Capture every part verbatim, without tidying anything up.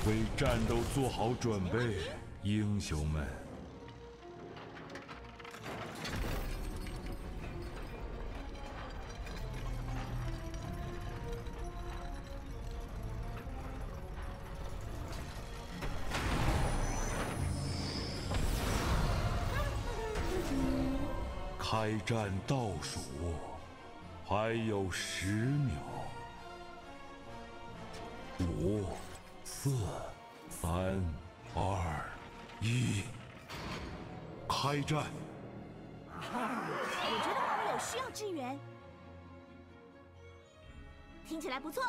为战斗做好准备，英雄们！开战倒数，还有十秒。五、四、三、二、一，开战！ 我觉得网友需要支援，听起来不错。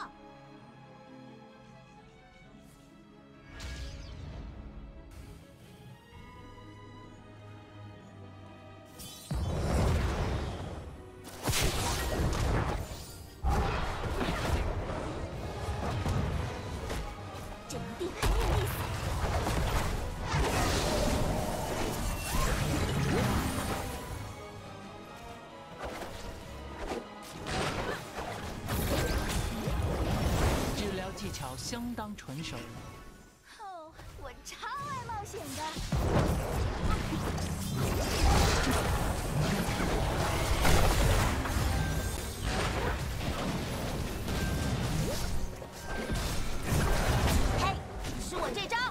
技巧相当纯熟。 哦，我超爱冒险的。嘿，是我这招。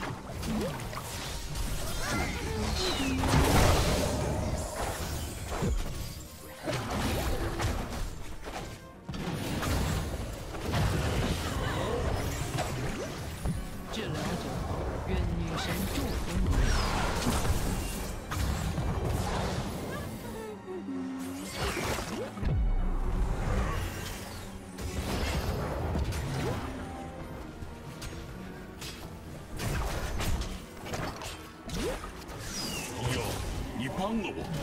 治疗者，愿女神祝福你。 朋友，你帮了我。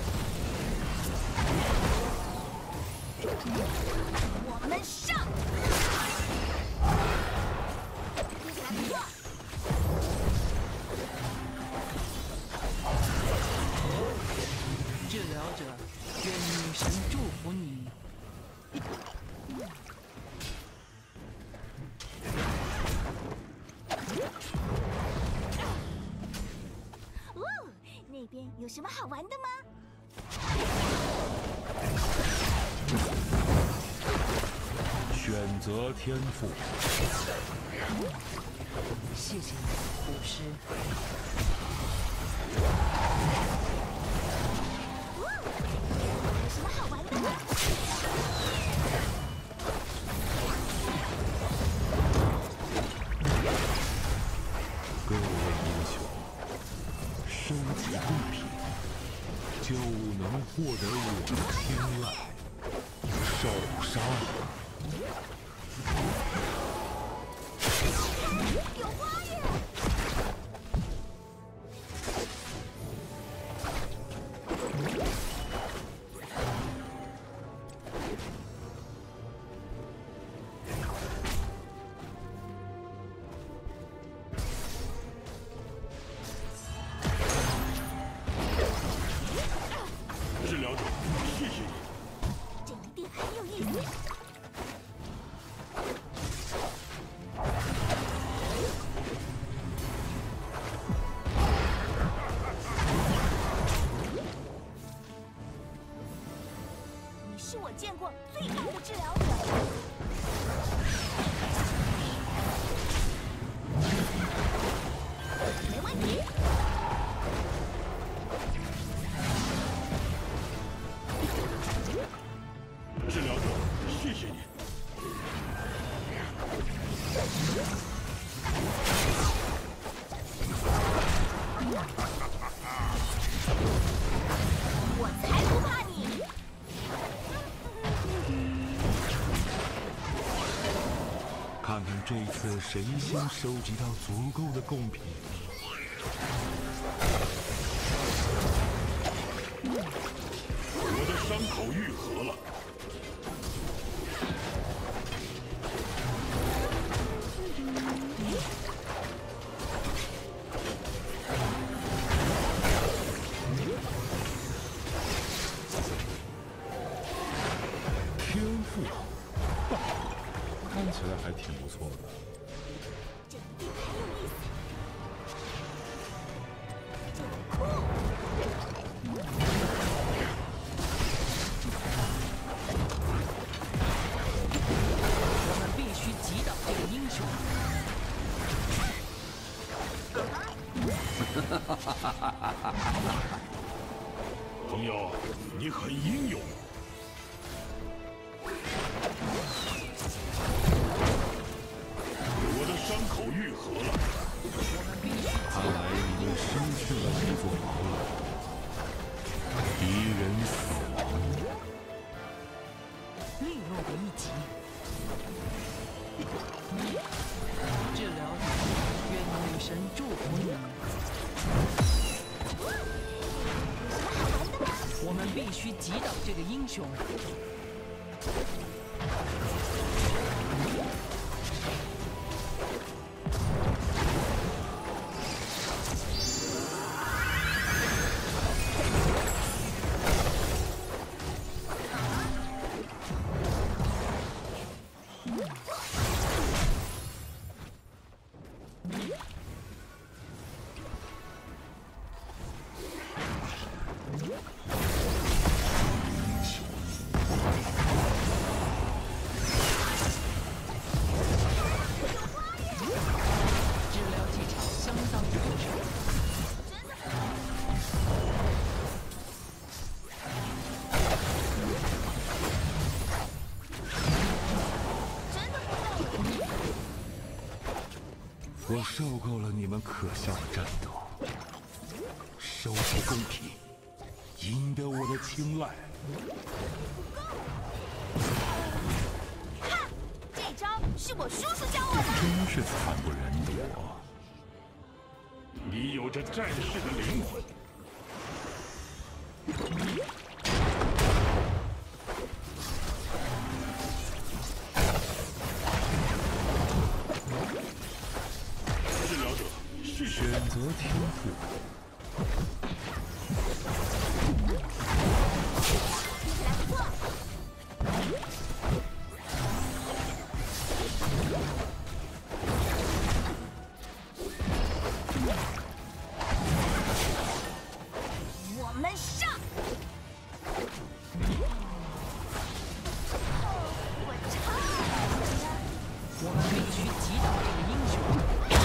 我们上！听起来不错。 治疗者，愿女神祝福你。 哦，那边有什么好玩的吗？ 选择天赋。 谢谢你，巫师。 有什么好玩的吗？ 各位英雄，收集物品就能获得我的青睐。受伤。 有花耶！ 治疗者，谢谢你。 这一定很有意思。你是我见过最棒的治疗者。没问题。 治疗者，谢谢你。 我才不怕你！ 看看这次谁先收集到足够的贡品。我的伤口愈合了。天赋，看起来还挺不错的。 这一定你很英勇。我的伤口愈合了。 我们必须看来你们失去了这座堡垒，敌人死亡。 利落的一击。治疗者，愿女神祝福你。我们必须击倒这个英雄。 我受够了你们可笑的战斗，收复贡品，赢得我的青睐。 看，这招是我叔叔教我的。 真是惨不忍睹。你有着战士的灵魂。选择天赋。 我们上！我超爱的。 我们必须击倒这个英雄。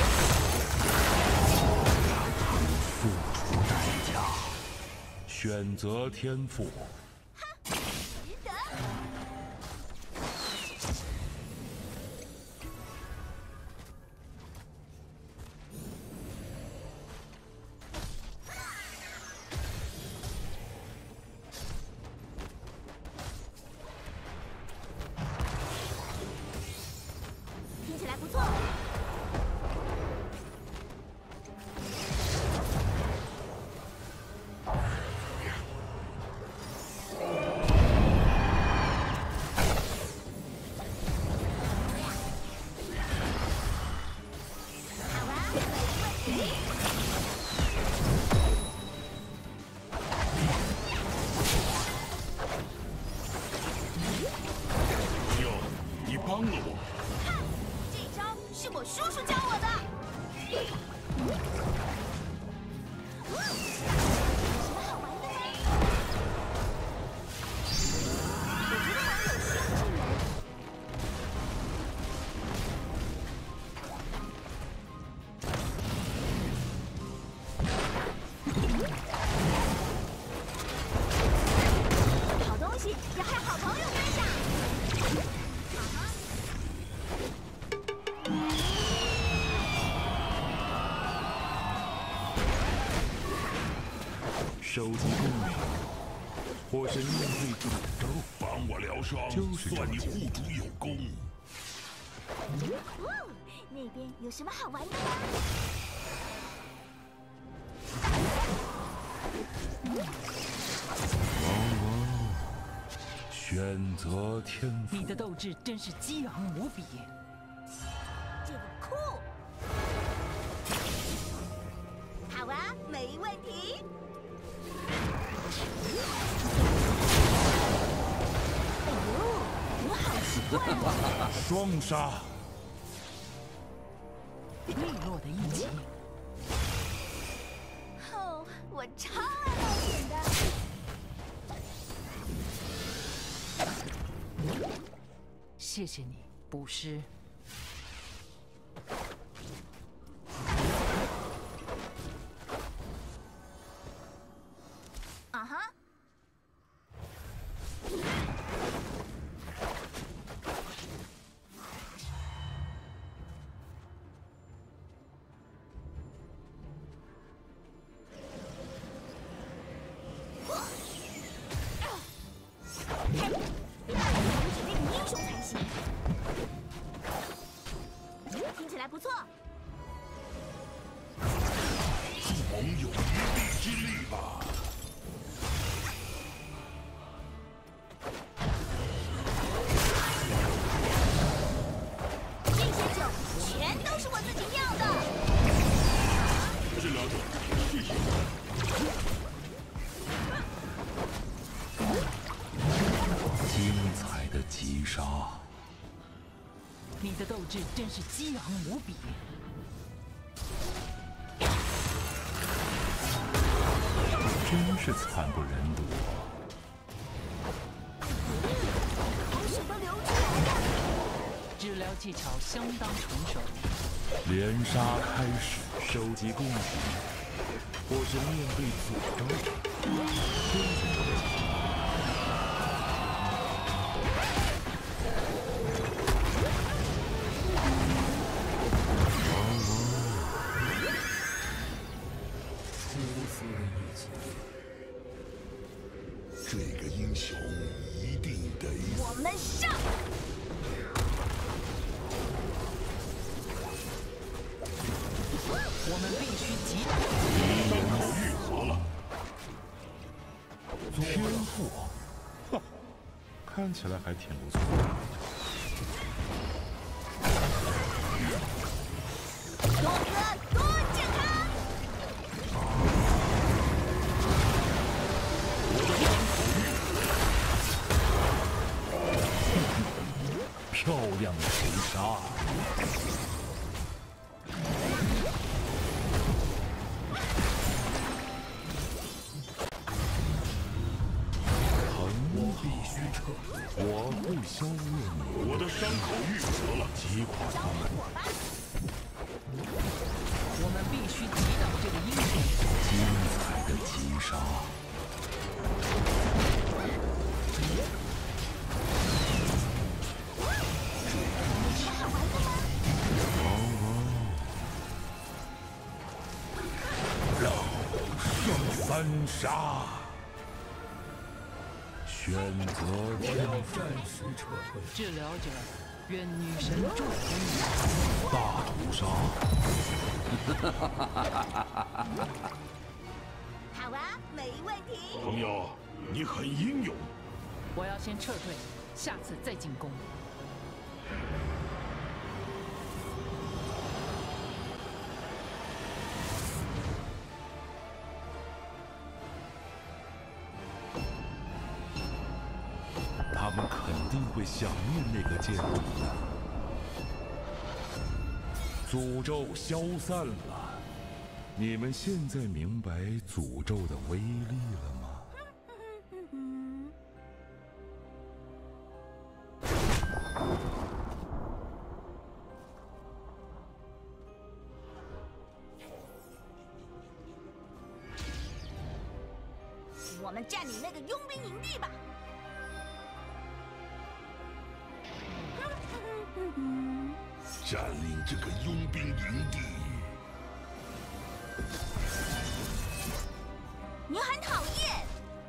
付出代价，选择天赋。 值得。听起来不错。 哟，你帮了我。 看，这招是我叔叔教我的。有什么好玩的吗？我觉得蛮有兴致的。好东西要和好朋友分享。 收集贡品，或是面对诅咒，帮我疗伤，算你护主有功。 哦，那边有什么好玩的吗？ 哦，选择天赋。 你的斗志真是激昂无比。 这个酷。好啊，没问题。哎呦，我好奇怪哦。 双杀。 利落的一击。 哦，我超爱冒险的。 谢谢你，捕师。 啊哈。 错。 盟有一臂之力吧？ 这些酒全都是我自己酿的。 治疗者，谢谢。 精彩的击杀。 你的斗志真是激昂无比， 真是惨不忍睹。 口水都流出来了。 治疗技巧相当成熟。 连杀开始，收集贡品，或是面对诅咒，真是不行。 这个英雄一定得死。 我们上！ 我们必须急转。 伤口愈合了。 天赋，哼，看起来还挺不错。 多哥，多健康！ 漂亮的锤杀！疼，我必须撤，我会消灭你。 我的伤口愈合了， 击垮他们！ 我们必须击倒这个英雄。 精彩的击杀！ 三杀，选择挑战时撤退。 治疗者，愿女神祝福你。 大屠杀。 好啊，没问题。 朋友，你很英勇。 我要先撤退，下次再进攻。 他们肯定会想念那个剑主的。诅咒消散了，你们现在明白诅咒的威力了吗？ 我们占领那个佣兵营地吧。 占领这个佣兵营地， 你很讨厌。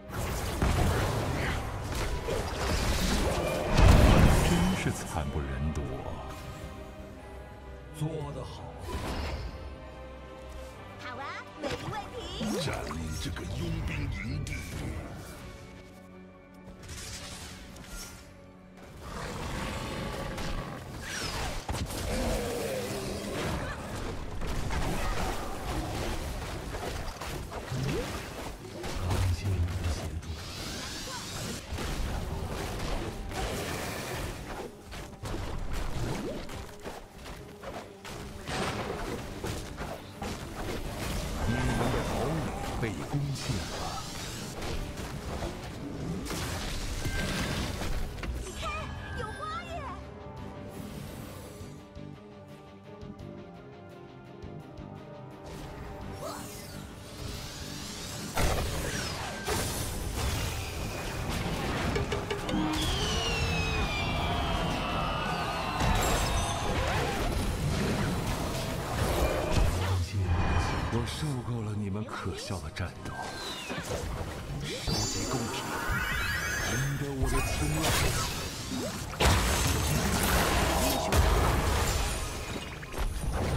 真是惨不忍睹。 做得好。 好啊，没问题。 占领这个佣兵营地。 被攻陷了。 你看，有花耶！ 我受够了你们可笑的战斗，收集贡品，赢得我的青睐。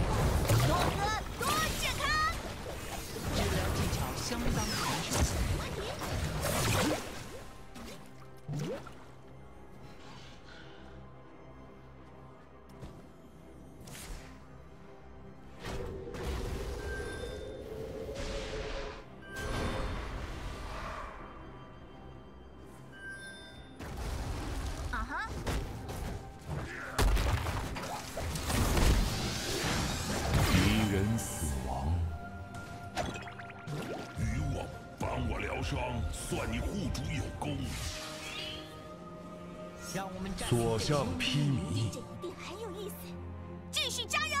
算你护主有功。 让我们战所向披靡。 这一定很有意思，继续加油！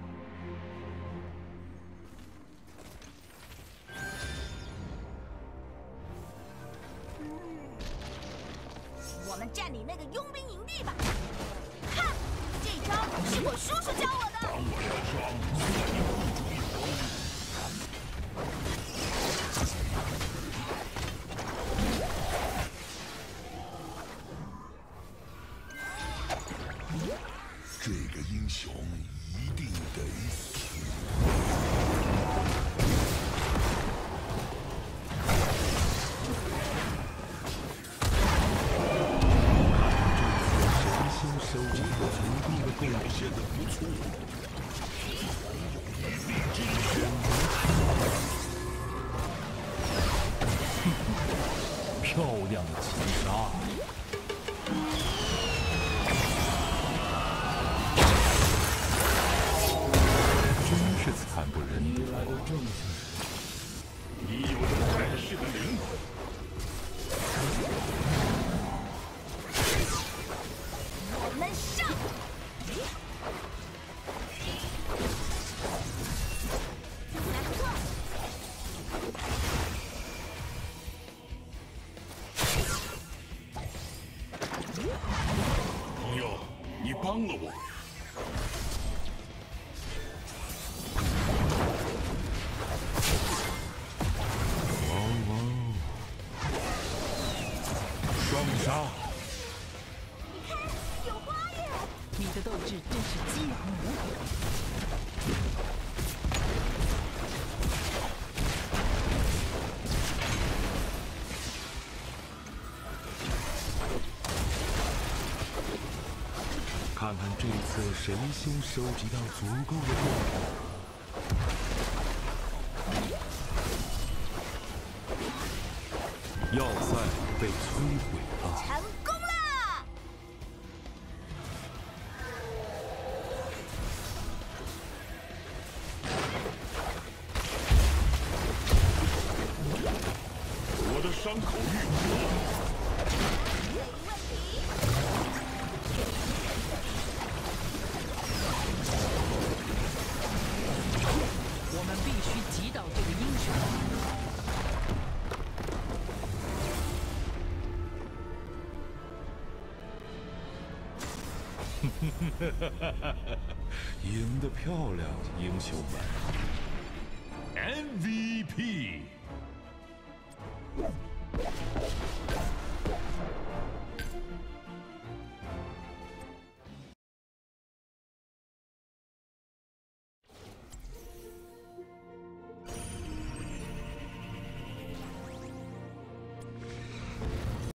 我们占领那个佣兵营地吧！看，这招是我叔叔教我的。 当我受伤，算你护主有功。这个英雄一定得死。 收集到足够的贡表现得不错， 漂亮的击杀，真是惨不忍睹。 你有着战士的灵魂。 我们上！还不错。 朋友，你帮了我。 哇哦！双杀！ 有花耶！ 你的斗志真是激昂无比。 看看这次谁先收集到足够的贡品。要塞被摧毁了。 成功了！ 我的伤口愈合。 没问题。 我们必须击倒这个英雄。 赢得漂亮，英雄们 M V P。